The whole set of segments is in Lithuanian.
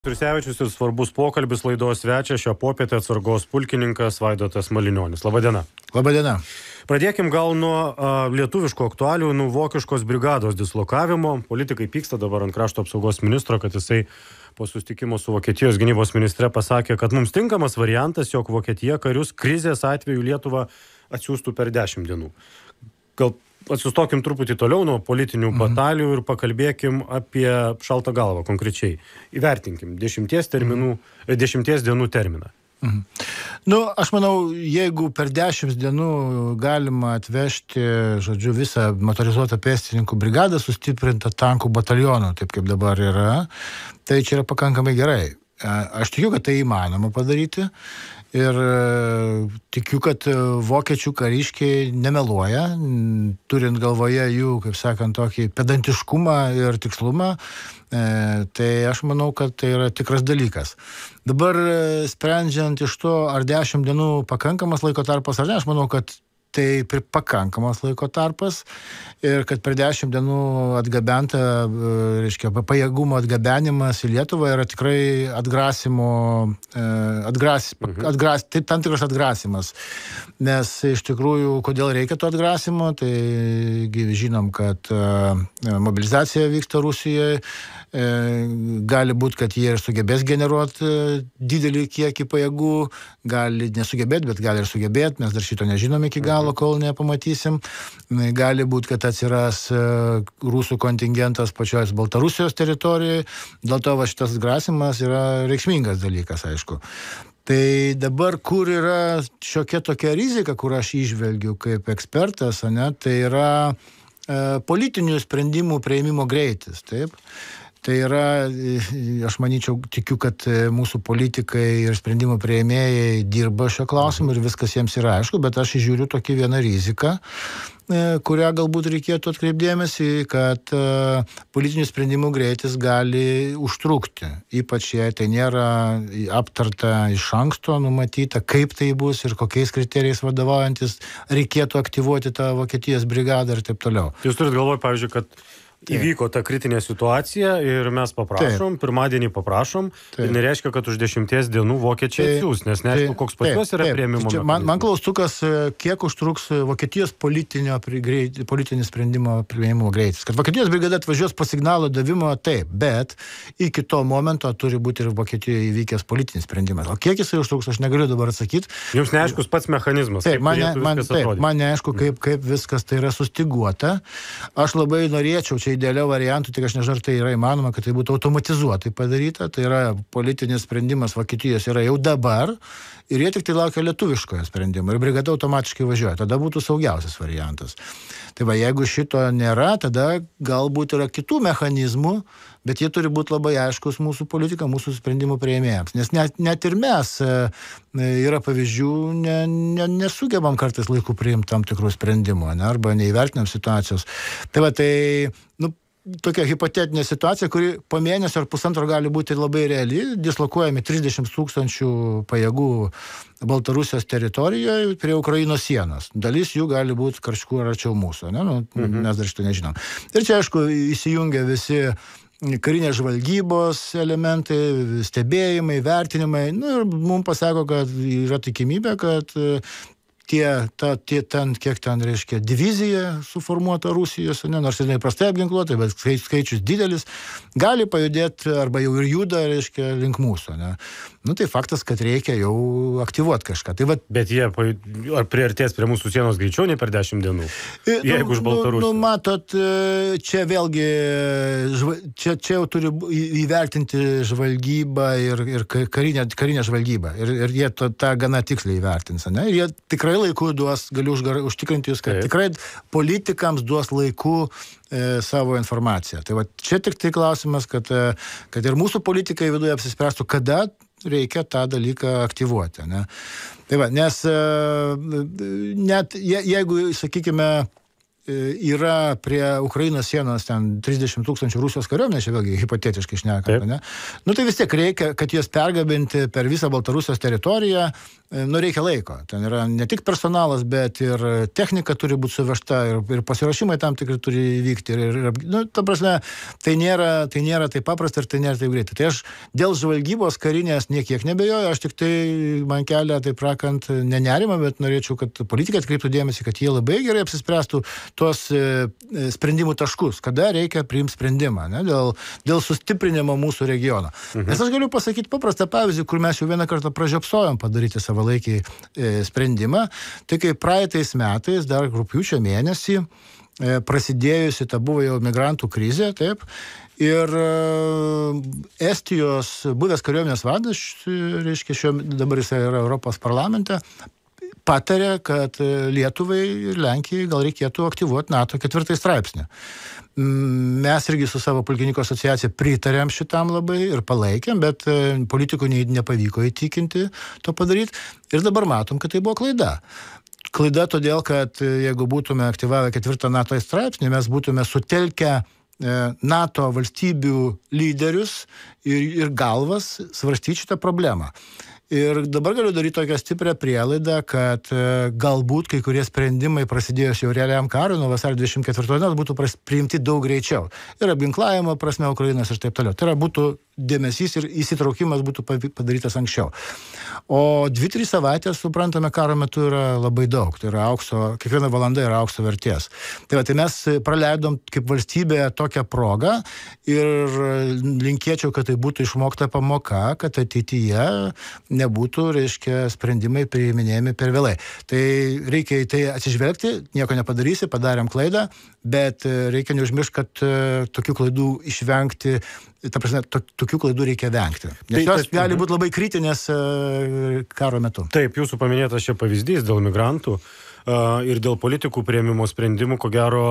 Tursevičius ir svarbus pokalbis laidos svečias šią popietę atsargos pulkininkas Vaidotas Malinionis. Labadiena. Labadiena. Pradėkim gal nuo lietuviško aktualių, nuo vokiškos brigados dislokavimo. Politikai pyksta dabar ant krašto apsaugos ministro, kad jisai po susitikimo su Vokietijos gynybos ministre pasakė, kad mums tinkamas variantas, jog Vokietija karius krizės atveju Lietuvą atsiųstų per 10 dienų. Gal atsistokim truputį toliau nuo politinių batalijų ir pakalbėkim apie šaltą galvą konkrečiai. Įvertinkim 10 dienų terminą. Aš manau, jeigu per 10 dienų galima atvežti, visą motorizuotą pėstininkų brigadą, sustiprintą tankų batalioną, taip kaip dabar yra, tai čia yra pakankamai gerai. Aš tikiu, kad tai įmanoma padaryti ir tikiu, kad vokiečių kariškiai nemeluoja, turint galvoje jų, kaip sakant, tokį pedantiškumą ir tikslumą, tai aš manau, kad tai yra tikras dalykas. Dabar sprendžiant iš to, ar 10 dienų pakankamas laiko tarpas, ar ne, aš manau, kad tai pakankamas laiko tarpas ir kad per 10 dienų atgabenta, pajėgumo atgabenimas į Lietuvą yra tikrai tam tikras atgrasimas. Nes iš tikrųjų, kodėl reikia to atgrasimo, tai žinom, kad mobilizacija vyksta Rusijoje, gali būti, kad jie ir sugebės generuoti didelį kiekį pajėgų, gali nesugebėti, bet gali ir sugebėti, mes dar šito nežinom iki galo, kol nepamatysim. Gali būti, kad atsiras rusų kontingentas pačios Baltarusijos teritorijoje, dėl to šitas atgrasimas yra reikšmingas dalykas, aišku. Tai dabar, kur yra šiokia tokia rizika, kur aš įžvelgiu kaip ekspertas, tai yra politinių sprendimų priėmimo greitis, taip? Tai yra, aš manyčiau, tikiu, kad mūsų politikai ir sprendimų priėmėjai dirba šio klausimu ir viskas jiems yra aišku, bet aš žiūriu tokį vieną riziką, kurią galbūt reikėtų atkreipdėmėsi, kad politinių sprendimų greitis gali užtrukti. Ypač jei tai nėra aptarta iš anksto, numatyta, kaip tai bus ir kokiais kriterijais vadovaujantis reikėtų aktyvuoti tą Vokietijos brigadą ir taip toliau. Jūs turit galvoj, pavyzdžiui, kad įvyko ta kritinė situacija ir mes paprašom, pirmadienį paprašom, ir nereiškia, kad už 10 dienų vokiečiai atsiųs, nes neaišku, koks pas juos yra priėmimo mechanizmas. Man klaustukas, kiek užtruks Vokietijos politinis sprendimo priėmimo greitis. Kad Vokietijos brigada atvažiuos po signalo davimo, taip, bet iki to momento turi būti ir Vokietijoje įvykęs politinis sprendimas. O kiek jisai užtruks, aš negaliu dabar atsakyti. Jums neaiškus pats mechanizmas, kaip turėtų viskas atrodyti. Man neaišku, kaip viskas tai yra sustiguota. Aš labai norėčiau čia idealiau variantų, tik aš nežinau, ar tai yra įmanoma, kad tai būtų automatizuotai padaryta. Tai yra politinis sprendimas Vokietijos yra jau dabar ir jie tik tai laukia lietuviškojo sprendimo ir brigada automatiškai važiuoja. Tada būtų saugiausias variantas. Tai va, jeigu šito nėra, tada galbūt yra kitų mechanizmų, bet jie turi būti labai aiškus mūsų politika, mūsų sprendimų priėmėjams. Nes net ir mes yra pavyzdžių, nesugebam kartais laiku priimti tam tikrų sprendimų, arba neįvertinam situacijos. Tai va, tokia hipotetinė situacija, kuri po mėnesio ar pusantro gali būti labai reali, dislokuojami 30 000 pajėgų Baltarusijos teritorijoje prie Ukrainos sienos. Dalis jų gali būti kažkur arčiau mūsų, mes dar šito nežinom. Ir čia, aišku, įsijungia visi karinės žvalgybos elementai, stebėjimai, vertinimai, ir mums pasako, kad yra tikimybė, kad kiek ten reiškia divizija suformuota Rusijos, nors jinai prastai apginkluota, bet skaičius didelis, gali pajudėti arba jau ir juda, reiškia, link mūsų. Tai faktas, kad reikia jau aktyvuoti kažką. Bet jie ar priartės prie mūsų sienos greičiau nei per 10 dienų? Jeigu iš Baltarusijos. Matot, čia vėlgi, čia jau turi įvertinti žvalgybą ir karinę žvalgybą. Ir jie tą gana tiksliai įvertins. Ir jie tikrai laiku duos, galiu užtikrinti jūs, kad tikrai politikams duos laiku savo informaciją. Tai čia tik tai klausimas, kad ir mūsų politikai viduje apsispręstų, kada reikia tą dalyką aktyvuoti. Tai va, nes net jeigu, sakykime, yra prie Ukrainos sienos ten 30 000 Rusijos kariuomenės, čia vėlgi hipotetiškai šnekant, tai vis tiek reikia, kad juos pergabinti per visą Baltarusijos teritoriją, reikia laiko. Ten yra ne tik personalas, bet ir technika turi būti suvežta, ir pasiruošimai tam tikrai turi vykti. Ta prasme, tai nėra taip paprasta ir tai nėra taip greitai. Tai aš dėl žvalgybos karinės niekiek nebejoju, aš tik tai man kelia, taip rakant, nenerimą, bet norėčiau, kad politikai atkreiptų dėmesį, kad jie labai gerai apsispręstų tuos sprendimų taškus, kada reikia priimti sprendimą, ne, dėl sustiprinimo mūsų regiono. Nes aš galiu pasakyti paprastą pavyzdį, kur mes jau vieną kartą pražiopsojom padaryti savalaikiai sprendimą. Tai kai praeitais metais, dar rugpjūčio mėnesį, prasidėjusi, ta buvo jau migrantų krizė, taip, ir Estijos buvęs kariuomenės vadas, reiškia, dabar jis yra Europos parlamente, patarė, kad Lietuvai ir Lenkijai gal reikėtų aktyvuoti NATO 4 straipsnį. Mes irgi su savo pulkininkų asociacija pritarėm šitam labai ir palaikėm, bet politikų nepavyko įtikinti to padaryti. Ir dabar matom, kad tai buvo klaida. Klaida todėl, kad jeigu būtume aktyvavę 4 NATO straipsnį, mes būtume sutelkę NATO valstybių lyderius ir galvas svarstyti šitą problemą. Ir dabar galiu daryti tokią stiprią prielaidą, kad galbūt kai kurie sprendimai prasidėjus jau realiam karui nuo vasario 24 dienos būtų priimti daug greičiau. Ir apginklavimo prasme Ukrainos ir taip toliau. Tai yra būtų dėmesys ir įsitraukimas būtų padarytas anksčiau. O 2-3 savaitės, suprantame, karo metu yra labai daug. Tai yra kiekviena valanda yra aukso vertės. Tai mes praleidom kaip valstybė tokią progą ir linkėčiau, kad tai būtų išmokta pamoka, kad ateityje nebūtų, reiškia, sprendimai priiminėjami per vėlai. Tai reikia į tai atsižvelgti, nieko nepadarysi, padarėm klaidą, bet reikia neužmiršti, kad tokių klaidų išvengti, ta prasme, tokių klaidų reikia vengti. Nes jos gali būti labai kritinės karo metu. Taip, jūsų paminėtas čia pavyzdys dėl migrantų ir dėl politikų priėmimo sprendimų, ko gero,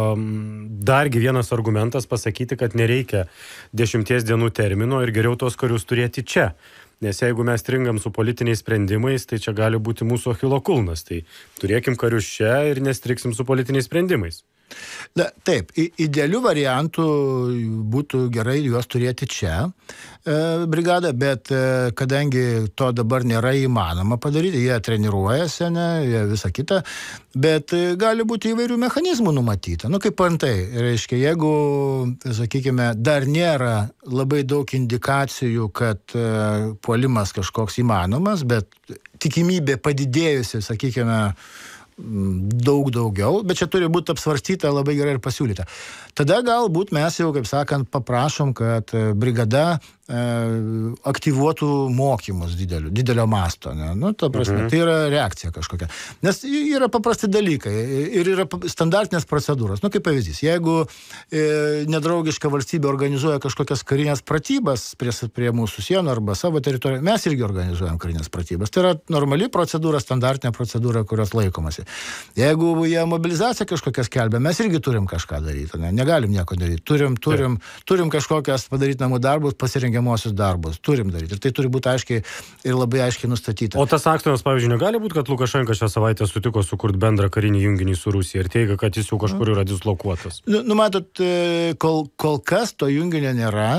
dargi vienas argumentas pasakyti, kad nereikia 10 dienų termino ir geriau tos karius turėti čia. Nes jeigu mes stringam su politiniais sprendimais, tai čia gali būti mūsų Achilo kulnas. Tai turėkim karius čia ir nestriksim su politiniais sprendimais. Taip, idealių variantų būtų gerai juos turėti čia, brigadą, bet kadangi to dabar nėra įmanoma padaryti, jie treniruojasi, jie visą kitą, bet gali būti įvairių mechanizmų numatyta. Kaip antai, reiškia, jeigu, sakykime, dar nėra labai daug indikacijų, kad puolimas kažkoks įmanomas, bet tikimybė padidėjusi, sakykime, daug daugiau, bet čia turi būti apsvarstyta labai gerai ir pasiūlyta. Tada galbūt mes jau, kaip sakant, paprašom, kad brigada aktyvuotų mokymus didelio masto. Ta prasme, tai yra reakcija kažkokia. Nes yra paprasti dalykai ir yra standartinės procedūros. Kaip pavyzdys, jeigu nedraugiška valstybė organizuoja kažkokias karinės pratybas prie mūsų sienų arba savo teritoriją, mes irgi organizuojam karinės pratybas. Tai yra normali procedūra, standartinė procedūra, kurios laikomasi. Jeigu jie mobilizaciją kažkokią skelbia, mes irgi turim kažką daryti. Negalim nieko daryti. Turim kažkokias padaryti namų darbus, pasirengiamuosius darbus. Turim daryti. Ir tai turi būti aiškiai ir labai aiškiai nustatyta. O tas akstinas, pavyzdžiui, negali būti, kad Lukašenka šią savaitę sutiko sukurti bendrą karinį junginį su Rusija ir teigia, kad jis jau kažkur yra dislokuotas? Matot, kol kas to junginio nėra.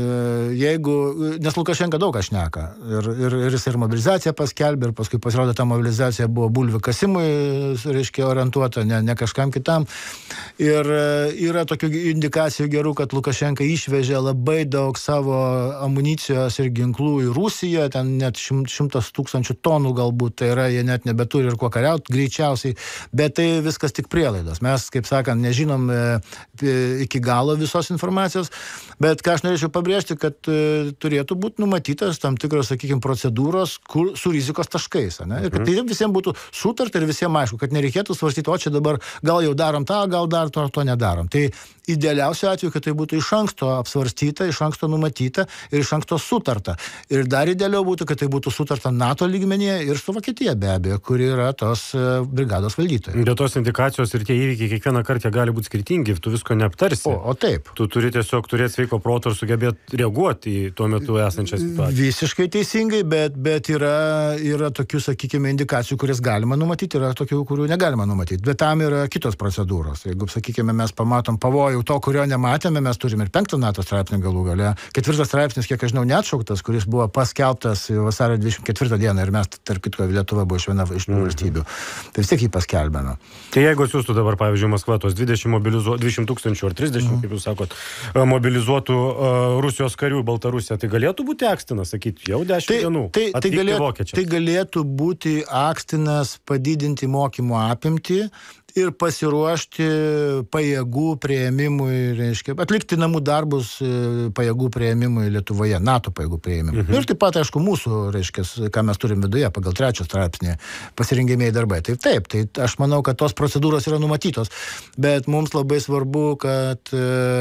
Nes Lukašenka daug ką šneka ir jis ir mobilizaciją paskelbė ir paskui pasirodė, ta mobilizacija buvo bulvių kasimui, reiškia, orientuota, ne kažkam kitam. Ir yra tokių indikacijų gerų, kad Lukašenka išvežė labai daug savo amunicijos ir ginklų į Rusiją, ten net 100 000 tonų galbūt, tai yra, jie net nebeturi ir kuo kariauti greičiausiai, bet tai viskas tik prielaidos. Mes, kaip sakant, nežinom iki galo visos informacijos, bet ką aš norėčiau pabrėžti, kad turėtų būti numatytas tam tikros, sakykime, procedūros su rizikos taškais. Ir kad tai visiems būtų sutarta ir visiems aišku, kad nereikėtų svarstyti, o čia dabar gal jau darom tą, gal dar to nedarom. Tai idealiausiu atveju, kad tai būtų iš anksto apsvarstyta, iš anksto numatyta ir iš anksto sutarta. Ir dar idealiau būtų, kad tai būtų sutarta NATO lygmenyje ir su Vokietija be abejo, kuri yra tos brigados valdytoja. Bet tos indikacijos ir tie įvykiai kiekvieną kartą gali būti skirtingi, tu visko neaptarsi. O taip. Tu turi tiesiog turėti sveiko proto ir sugebėti reaguoti į tuo metu esančią situaciją. Visiškai teisingai, bet yra tokių, sakykime, indikacijų, kurias galima numatyti, yra tokių, kurių negalima numatyti. Bet tam yra kitos procedūros. Jeigu, sakykime, mes pamatom pavojaus jau to, kurio nematėme, mes turime ir 5 NATO straipsnį galų gale. 4 straipsnis, kiek aš žinau, neatšauktas, kuris buvo paskelbtas vasario 24 dieną ir mes, tarp kitko, Lietuva buvo iš viena iš tų valstybių. Tai vis tiek jį paskelbėme. Tai jeigu siūstų dabar, pavyzdžiui, Maskva tos 200 tūkstančių ar 30, kaip jūs sakot, mobilizuotų Rusijos karių į Baltarusiją, tai galėtų būti akstinas, sakyti, jau 10 dienų. Tai galėtų būti akstinas padidinti mokymo apimtį ir pasiruošti pajėgų priėmimui, reiškia, atlikti namų darbus pajėgų priėmimui Lietuvoje, NATO pajėgų priėmimui. Ir taip pat, aišku, mūsų, reiškia, ką mes turim viduje, pagal 3 straipsnį pasirengėmėjai darbai. Tai aš manau, kad tos procedūros yra numatytos, bet mums labai svarbu, kad,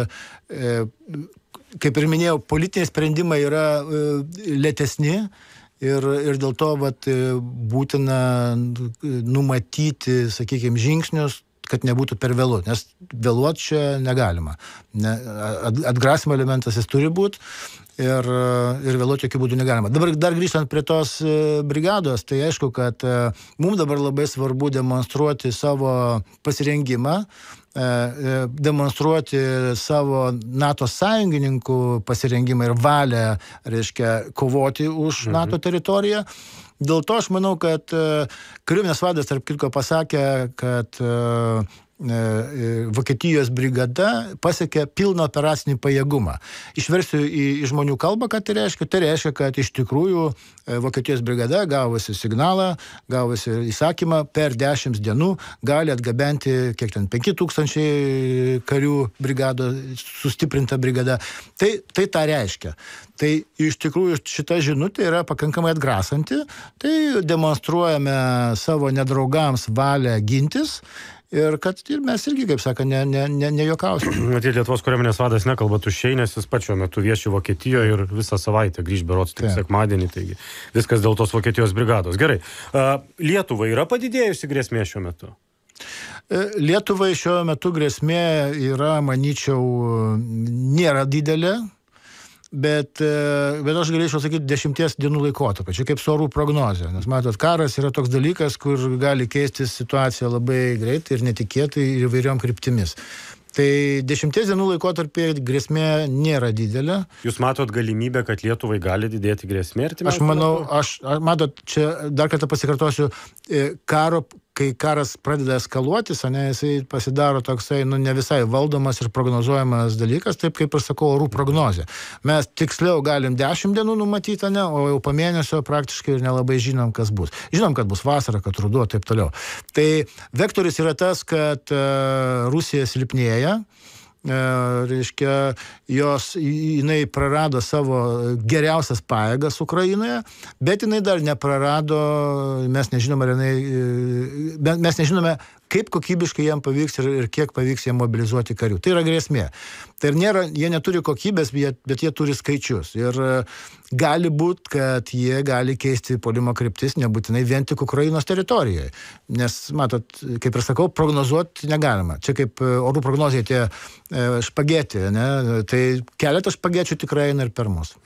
kaip ir minėjau, politiniai sprendimai yra lėtesni, ir dėl to būtina numatyti, sakykime, žingsnius, kad nebūtų per vėlu, nes vėluoti čia negalima. Atgrasimo elementas jis turi būti ir vėluoti jokių būdų negalima. Dabar dar grįžtant prie tos brigados, tai aišku, kad mums dabar labai svarbu demonstruoti savo pasirengimą, demonstruoti savo NATO sąjungininkų pasirengimą ir valią, reiškia, kovoti už NATO teritoriją. Dėl to aš manau, kad kariuomenės vadas, tarp kitko, pasakė, kad Vokietijos brigada pasiekė pilną operacinį pajėgumą. Išversiu į žmonių kalbą, kad tai reiškia. Tai reiškia, kad iš tikrųjų Vokietijos brigada gavusi signalą, gavusi įsakymą, per 10 dienų gali atgabenti, 5000 karių brigado, sustiprinta brigada. Tai tą reiškia. Tai iš tikrųjų šita žinutė yra pakankamai atgrasanti. Tai demonstruojame savo nedraugams valią gintis. Ir kad mes irgi, kaip sako, nejuokausim. Matyt, Lietuvos kariuomenės vadas nekalba tuščiai, nes jis pačiu metu vieši Vokietijoje ir visą savaitę grįž berods tik sekmadienį, taigi viskas dėl tos Vokietijos brigados. Gerai. Lietuvai yra padidėjusi grėsmė šiuo metu? Lietuvai šiuo metu grėsmė yra, manyčiau, nėra didelė. Bet aš galėčiau sakyti 10 dienų laikotarpį, čia kaip su orų prognozė, nes matot, karas yra toks dalykas, kur gali keistis situacija labai greitai ir netikėtai ir įvairiom kryptimis. Tai 10 dienų laikotarpį grėsmė nėra didelė. Jūs matot galimybę, kad Lietuvai gali didėti grėsmė? Aš manau, matot, čia dar kartą pasikartosiu, kai karas pradeda eskaluotis, jisai pasidaro toksai, ne visai valdomas ir prognozuojamas dalykas, taip kaip ir sakau, orų prognozė. Mes tiksliau galim 10 dienų numatyti, o jau po mėnesio praktiškai ir nelabai žinom, kas bus. Žinom, kad bus vasara, kad ruduo, taip toliau. Tai vektorius yra tas, kad Rusija silpnėja, reiškia, jinai prarado savo geriausias pajėgas Ukrainoje, bet jinai dar neprarado, mes nežinome, kaip kokybiškai jam pavyks ir kiek pavyks jam mobilizuoti karių. Tai yra grėsmė. Tai jie neturi kokybės, bet jie turi skaičius. Ir gali būti, kad jie gali keisti puolimo kryptis nebūtinai vien tik Ukrainos teritorijoje. Nes, matot, kaip ir sakau, prognozuoti negalima. Čia kaip orų prognozija tie špagėti, tai keletą špagėčių tikrai eina ir per mus.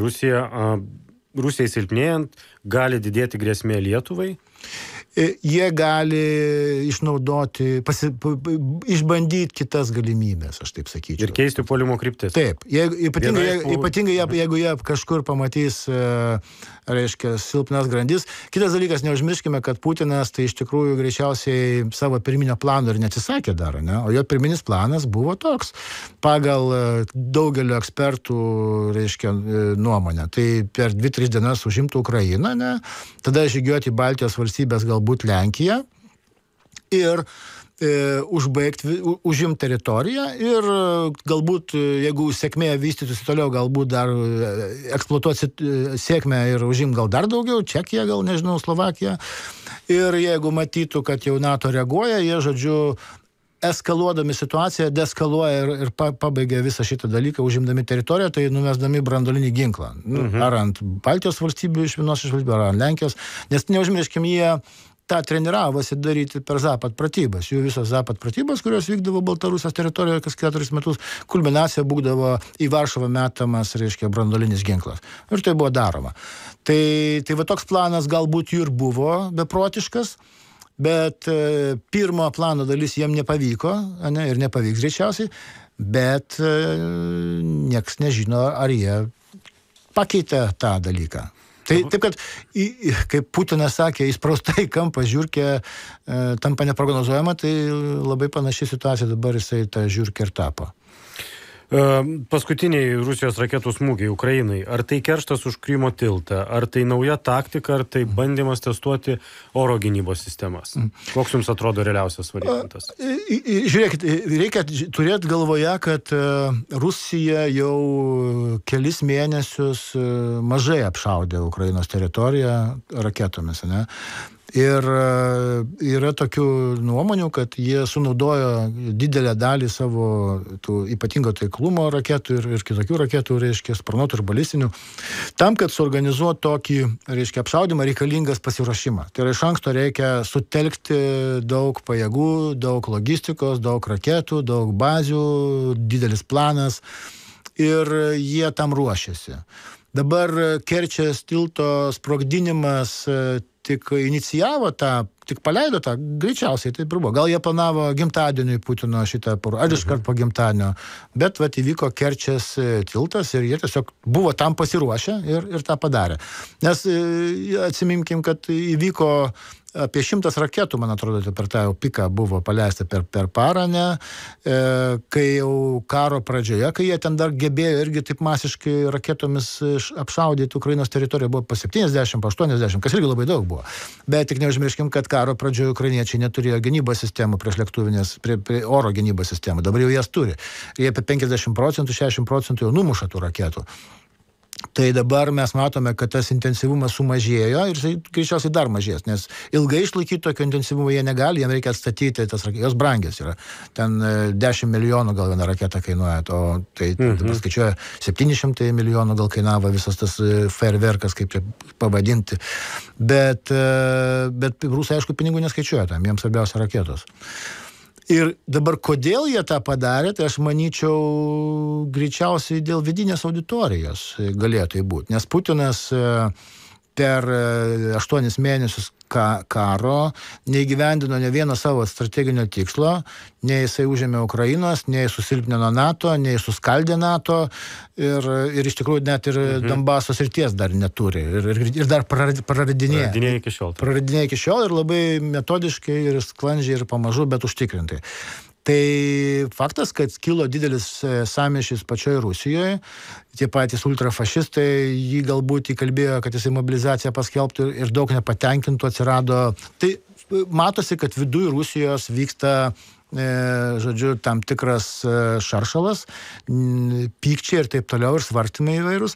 Rusijai silpnėjant gali didėti grėsmė Lietuvai? Jie gali išnaudoti, išbandyti kitas galimybės, aš taip sakyčiau. Ir keisti puolimo kryptis. Taip, ypatingai jeigu jie kažkur pamatys, reiškia, silpnas grandis. Kitas dalykas, neužmirškime, kad Putinas tai iš tikrųjų greičiausiai savo pirminio plano ir neatsisakė dar, o jo pirminis planas buvo toks, pagal daugelio ekspertų, reiškia, nuomonę. Tai per 2-3 dienas užimtų Ukrainą, tada žygiuoti į Baltijos valstybės, galbūt Lenkiją ir užimti teritoriją ir galbūt, jeigu sėkmė vystytųsi toliau, galbūt dar eksploatuoti sėkmę ir užimti gal dar daugiau, Čekiją, gal nežinau, Slovakiją. Ir jeigu matytų, kad jau NATO reaguoja, jie, žodžiu, eskaluodami situaciją, deeskaluoja ir pabaigia visą šitą dalyką, užimdami teritoriją, tai numesdami branduolinį ginklą. Ar ant Baltijos valstybių iš vienos iš valstybių, ar ant Lenkijos. Nes neužmirškim, jie tą treniravosi daryti per Zapad pratybas. Jų visos Zapad pratybas, kurios vykdavo Baltarusijos teritorijoje kas 4 metus, kulminacija būdavo į Varšuvą metamas, reiškia, branduolinis ginklas. Ir tai buvo daroma. Tai va toks planas galbūt jų ir buvo beprotiškas, bet pirmo plano dalis jiem nepavyko, ir nepavyks greičiausiai, bet nieks nežino, ar jie pakeitė tą dalyką. Taip, kad, kaip Putinas sakė, įsprausta į kampą žiurkė tampa neprognozuojama, tai labai panaši situacija dabar jisai tą žiurkę ir tapo. Paskutiniai Rusijos raketų smūgiai Ukrainai. Ar tai kerštas už Krymo tiltą? Ar tai nauja taktika? Ar tai bandymas testuoti oro gynybos sistemas? Koks jums atrodo realiausias variantas? Žiūrėkit, reikia turėti galvoje, kad Rusija jau kelis mėnesius mažai apšaudė Ukrainos teritoriją raketomis, ne? Ir yra tokių nuomonių, kad jie sunaudojo didelę dalį savo tų ypatingo taiklumo raketų ir kitokių raketų, reiškia, sparnuotų ir balistinių, tam, kad suorganizuoti tokį, reiškia, apšaudimą reikalingas pasiruošimą. Tai yra iš anksto reikia sutelkti daug pajėgų, daug logistikos, daug raketų, daug bazių, didelis planas ir jie tam ruošiasi. Dabar Kerčės tilto sprogdinimas tik inicijavo tą, tik paleido tą, greičiausiai taip ir buvo. Gal jie planavo gimtadieniui Putino šitą porą, ar iškart po gimtadienio, bet vat įvyko Kerčės tiltas ir jie tiesiog buvo tam pasiruošę ir tą padarė. Nes atsiminkim, kad įvyko apie 100 raketų, man atrodo, per tą piką buvo paleista per parą, ne? Kai jau karo pradžioje, kai jie ten dar gebėjo irgi taip masiškai raketomis apšaudyti Ukrainos teritoriją, buvo po 70, po 80, kas irgi labai daug buvo. Bet tik neužmirškim, kad karo pradžioje ukrainiečiai neturėjo gynybos sistemų prieš lėktuvinės, prie oro gynybos sistemų. Dabar jau jas turi. Jie apie 50%, 60% jau numuša tų raketų. Tai dabar mes matome, kad tas intensyvumas sumažėjo ir jisai greičiausiai dar mažės, nes ilgai išlaikyti tokio intensyvumo jie negali, jiems reikia atstatyti tas raketas, jos brangios yra. Ten 10 milijonų gal viena raketa kainuoja, o tai paskaičiuoja 700 milijonų gal kainavo visas tas fejerverkas, kaip čia pavadinti. Bet rusai, aišku, pinigų neskaičiuoja tam, jiems svarbiausia raketos. Ir dabar kodėl jie tą padarė, tai aš manyčiau greičiausiai dėl vidinės auditorijos galėtų būti. Nes Putinas per 8 mėnesius karo neįgyvendino ne vieno savo strateginio tikslo, nei jisai užėmė Ukrainos, nei susilpnino NATO, nei suskaldė NATO ir iš tikrųjų net ir Donbaso srities dar neturi ir dar praradinėja. Praradinėja iki šiol ir labai metodiškai ir sklandžiai ir pamažu, bet užtikrintai. Tai faktas, kad kilo didelis sąmyšis pačioje Rusijoje, tie patys ultrafašistai jį galbūt įkalbėjo, kad jisai mobilizaciją paskelbtų ir daug nepatenkintų atsirado. Tai matosi, kad viduj Rusijos vyksta, žodžiu, tam tikras šaršalas, pykčiai ir taip toliau ir svarstymai įvairūs.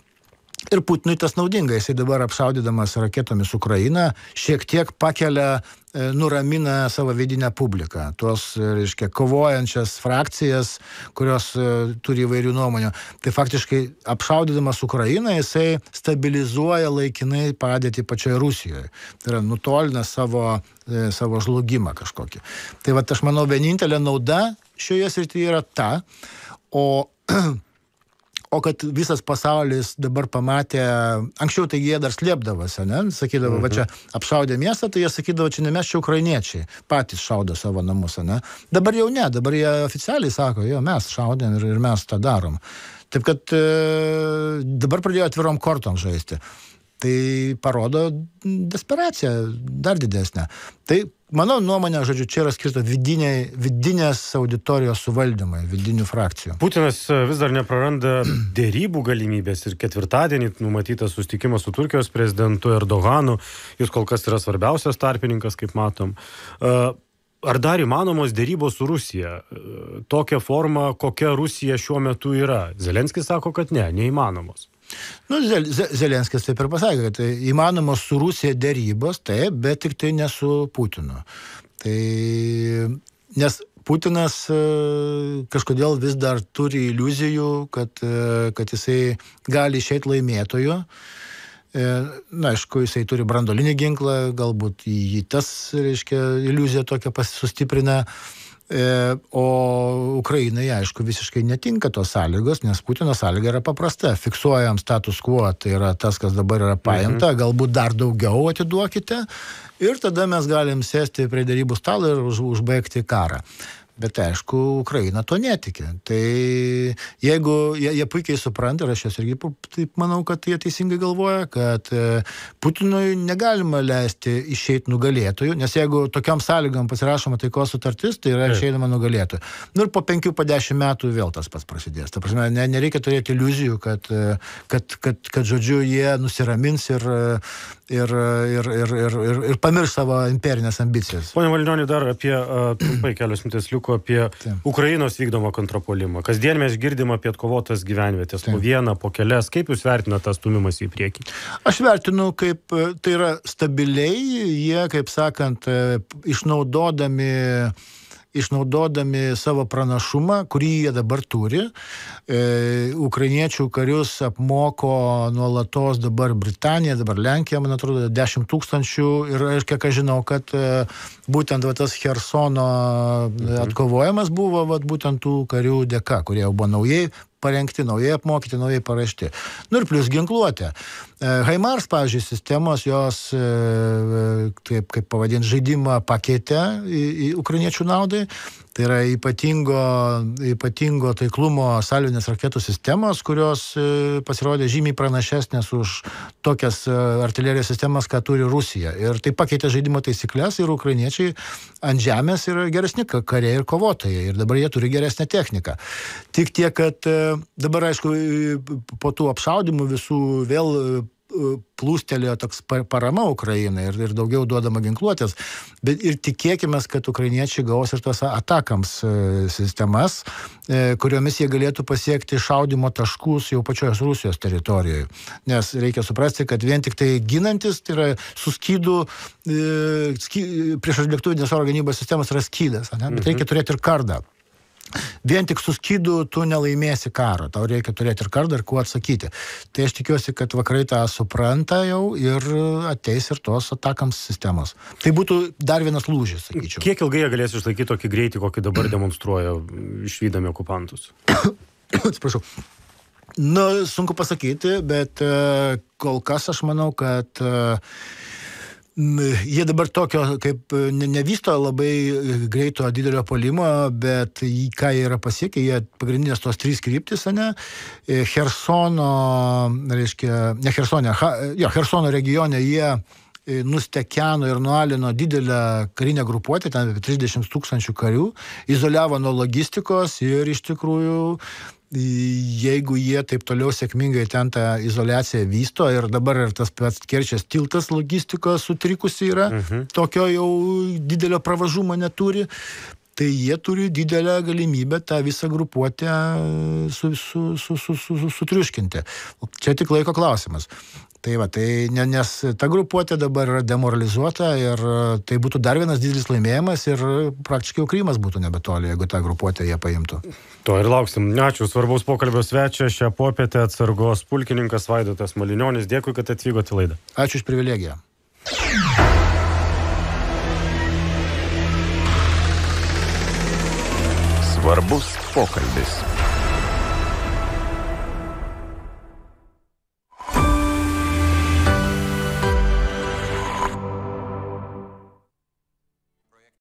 Ir Putinui tas naudinga, jisai dabar apšaudydamas raketomis Ukrainą šiek tiek pakelia, nuramina savo vidinę publiką, tuos, reiškia, kovojančias frakcijas, kurios turi įvairių nuomonių. Tai faktiškai apšaudydamas Ukrainą jisai stabilizuoja laikinai padėtį pačioje Rusijoje. Tai yra nutolina savo žlugimą kažkokį. Tai vat aš manau, vienintelė nauda šioje srityje yra ta, o kad visas pasaulis dabar pamatė, anksčiau tai jie dar slėpdavosi, ne? Sakydavo, va čia apšaudė miestą, tai jie sakydavo, čia ne mes, čia ukrainiečiai, patys šaudo savo namus, ne? Dabar jau ne, dabar jie oficialiai sako, jo, mes šaudėm ir mes tą darom. Taip kad dabar pradėjo atvirom kortom žaisti. Tai parodo desperaciją dar didesnę. Tai mano nuomonė, žodžiu, čia yra skirta vidinės auditorijos suvaldymai, vidinių frakcijų. Putinas vis dar nepraranda derybų galimybės ir ketvirtadienį numatytas susitikimas su Turkijos prezidentu Erdoganu. Jis kol kas yra svarbiausias tarpininkas, kaip matom. Ar dar įmanomos derybos su Rusija? Tokia forma, kokia Rusija šiuo metu yra? Zelenskis sako, kad ne, neįmanomos. Nu, Zelenskis taip ir pasakė, kad įmanomos su Rusija derybos, taip, bet tik tai ne su Putinu. Tai, nes Putinas kažkodėl vis dar turi iliuzijų, kad jisai gali išeiti laimėtoju. Na, aišku, jisai turi branduolinį ginklą, galbūt jį tas, reiškia, iliuzija tokia sustiprina. O Ukrainai, aišku, visiškai netinka tos sąlygos, nes Putino sąlyga yra paprasta. Fiksuojam status quo, tai yra tas, kas dabar yra paimta, galbūt dar daugiau atiduokite ir tada mes galim sėsti prie derybų stalo ir užbaigti karą. Bet aišku, Ukraina to netikė. Tai jeigu jie puikiai supranta, ir aš jas irgi taip manau, kad jie teisingai galvoja, kad Putinui negalima leisti išeiti nugalėtojų, nes jeigu tokiam sąlygom pasirašoma taikos sutartis, tai yra išeinama nugalėtojų. Nu ir po 5-10 metų vėl tas pats prasidės. Ta prasme, nereikia turėti iliuzijų, kad žodžiu, jie nusiramins ir pamirš savo imperinės ambicijas. Pone Malinioni, dar apie trumpai kelios minutės liko apie Ukrainos vykdomą kontrapuolimą. Kasdien mes girdim apie atkovotas gyvenvietės, po vieną, po kelias. Kaip jūs vertinate tą stumimas į priekį? Aš vertinu, kaip tai yra stabiliai, jie, kaip sakant, išnaudodami savo pranašumą, kurį jie dabar turi. Ukrainiečių karius apmoko nuolatos dabar Britanija, dabar Lenkija, man atrodo, 10 000 ir kiek aš žinau, kad būtent tas Chersono atkovojimas buvo būtent tų karių dėka, kurie jau buvo naujai parengti, naujai apmokyti, naujai parašti. Nu ir plus ginkluotė. HIMARS, pavyzdžiui, sistemos, jos, kaip pavadinti, žaidimą pakeitė į ukrainiečių naudai. Tai yra ypatingo taiklumo salvinės raketų sistemos, kurios pasirodė žymiai pranašesnės už tokias artilerijos sistemas, ką turi Rusija. Ir tai pakeitė žaidimo taisyklės ir ukrainiečiai ant žemės yra geresni kariai ir kovotojai. Ir dabar jie turi geresnę techniką. Tik tiek, kad dabar, aišku, po tų apšaudimų visų vėl plūstelėjo toks parama Ukrainai ir daugiau duodama ginkluotės, bet ir tikėkime, kad ukrainiečiai gaus ir tos atakams sistemas, kuriomis jie galėtų pasiekti šaudimo taškus jau pačios Rusijos teritorijoje. Nes reikia suprasti, kad vien tik tai ginantis, tai yra su skydu, priešlėktuvinės oro gynybos sistemos yra skydas, bet reikia turėti ir kardą. Vien tik su skydu tu nelaimėsi karo, tau reikia turėti ir kardą ir kuo atsakyti. Tai aš tikiuosi, kad vakarai tą supranta jau ir ateis ir tos atakams sistemos. Tai būtų dar vienas lūžis, sakyčiau. Kiek ilgai jie galės išlaikyti tokį greitį, kokį dabar demonstruoja išvydami okupantus? Atsiprašau. Nu, sunku pasakyti, bet kol kas aš manau, kad jie dabar tokio, kaip nevysto labai greito didelio puolimo, bet ką jie yra pasiekę, jie pagrindinės tos 3 kryptis, Chersono, Chersono regione jie nustekeno ir nualino didelę karinę grupuotę, ten 30 000 karių, izoliavo nuo logistikos ir iš tikrųjų jeigu jie taip toliau sėkmingai ten tą izoliaciją vysto ir dabar ir tas pats Kerčės tiltas logistikos sutrikusi yra, tokio jau didelio pravažumo neturi, tai jie turi didelę galimybę tą visą grupuotę sutriuškinti. Čia tik laiko klausimas. Tai va, nes ta grupuotė dabar yra demoralizuota ir tai būtų dar vienas didelis laimėjimas ir praktiškai jau Krymas būtų nebetoli, jeigu tą grupuotę jie paimtų. To ir lauksim. Ačiū, svarbaus pokalbio svečia. Šią popietę atsargos pulkininkas Vaidotas Malinionis. Dėkui, kad atvykote į laidą. Ačiū už privilegiją. Svarbus pokalbis.